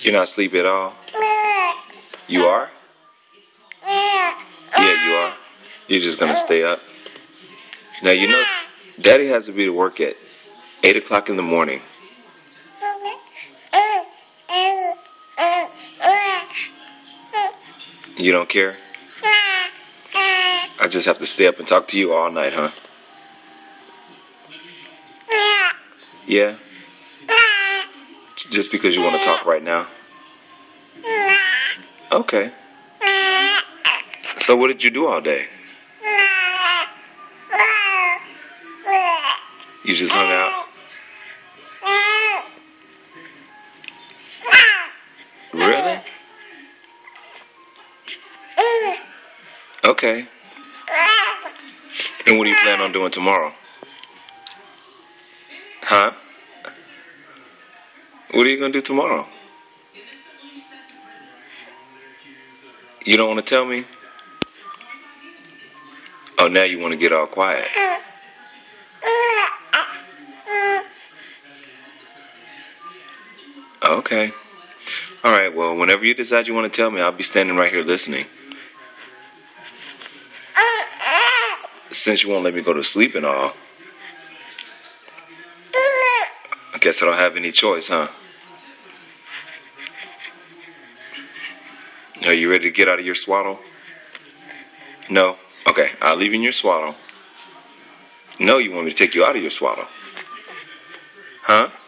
You're not asleep at all? You are? Yeah, you are. You're just going to stay up. Now, you know, Daddy has to be to work at 8 o'clock in the morning. You don't care? I just have to stay up and talk to you all night, huh? Yeah? Just because you want to talk right now? Okay. So what did you do all day? You just hung out? Really? Okay. And what do you plan on doing tomorrow? Huh? What are you going to do tomorrow? You don't want to tell me? Oh, now you want to get all quiet. Okay. All right, well, whenever you decide you want to tell me, I'll be standing right here listening. Since you won't let me go to sleep and all, I guess I don't have any choice, huh? Are you ready to get out of your swaddle? No? Okay, I'll leave you in your swaddle. No, you want me to take you out of your swaddle. Huh?